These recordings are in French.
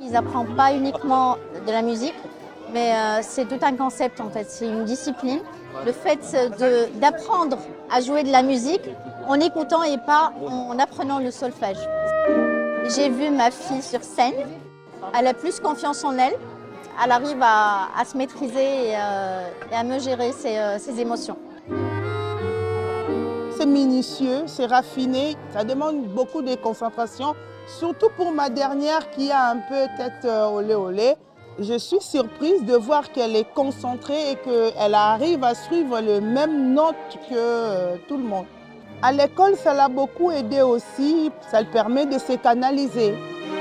qu'ils n'apprennent pas uniquement de la musique, mais c'est tout un concept en fait, c'est une discipline. Le fait d'apprendre à jouer de la musique en écoutant et pas en apprenant le solfège. J'ai vu ma fille sur scène, elle a plus confiance en elle, elle arrive à se maîtriser et à mieux gérer ses émotions. C'est minutieux, c'est raffiné, ça demande beaucoup de concentration, surtout pour ma dernière qui a un peu tête olé olé. Je suis surprise de voir qu'elle est concentrée et qu'elle arrive à suivre les mêmes notes que tout le monde. À l'école, ça l'a beaucoup aidé aussi, ça le permet de se canaliser.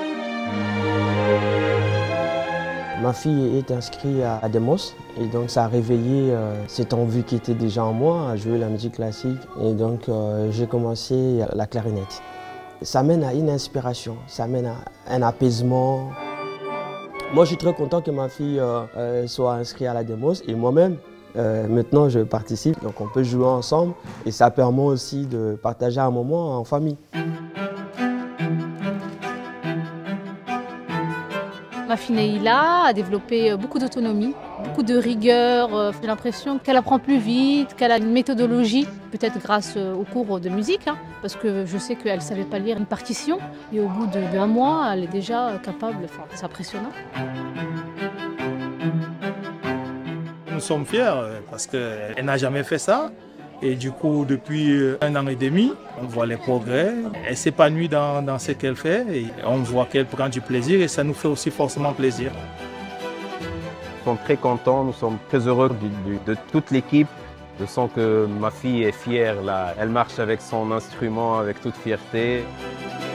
Ma fille est inscrite à Demos et donc ça a réveillé cette envie qui était déjà en moi à jouer la musique classique et donc j'ai commencé la clarinette. Ça mène à une inspiration, ça mène à un apaisement. Moi je suis très content que ma fille soit inscrite à la Demos et moi-même maintenant je participe, donc on peut jouer ensemble et ça permet aussi de partager un moment en famille. Ma fille Neila a développé beaucoup d'autonomie, beaucoup de rigueur. J'ai l'impression qu'elle apprend plus vite, qu'elle a une méthodologie, peut-être grâce aux cours de musique, parce que je sais qu'elle ne savait pas lire une partition. Et au bout d'un mois, elle est déjà capable, enfin, c'est impressionnant. Nous sommes fiers parce qu'elle n'a jamais fait ça. Et du coup, depuis 1 an et demi, on voit les progrès. Elle s'épanouit dans ce qu'elle fait et on voit qu'elle prend du plaisir et ça nous fait aussi forcément plaisir. Nous sommes très contents, nous sommes très heureux de toute l'équipe. Je sens que ma fille est fière là. Elle marche avec son instrument avec toute fierté.